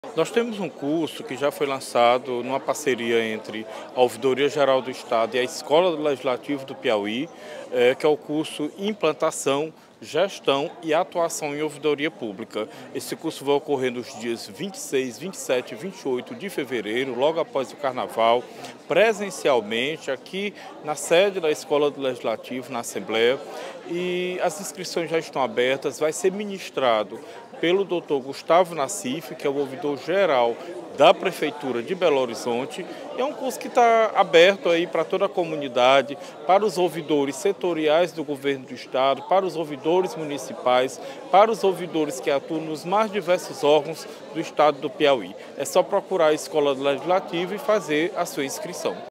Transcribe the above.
Nós temos um curso que já foi lançado numa parceria entre a Ouvidoria Geral do Estado e a Escola do Legislativo do Piauí, que é o curso Implantação, Gestão e Atuação em Ouvidoria Pública. Esse curso vai ocorrer nos dias 26, 27 e 28 de fevereiro, logo após o Carnaval, presencialmente aqui na sede da Escola do Legislativo, na Assembleia. E as inscrições já estão abertas, vai ser ministrado pelo Dr. Gustavo Nassif, que é o ouvidor geral da Prefeitura de Belo Horizonte. É um curso que está aberto aí para toda a comunidade, para os ouvidores setoriais do governo do estado, para os ouvidores municipais, para os ouvidores que atuam nos mais diversos órgãos do estado do Piauí. É só procurar a Escola do Legislativo e fazer a sua inscrição.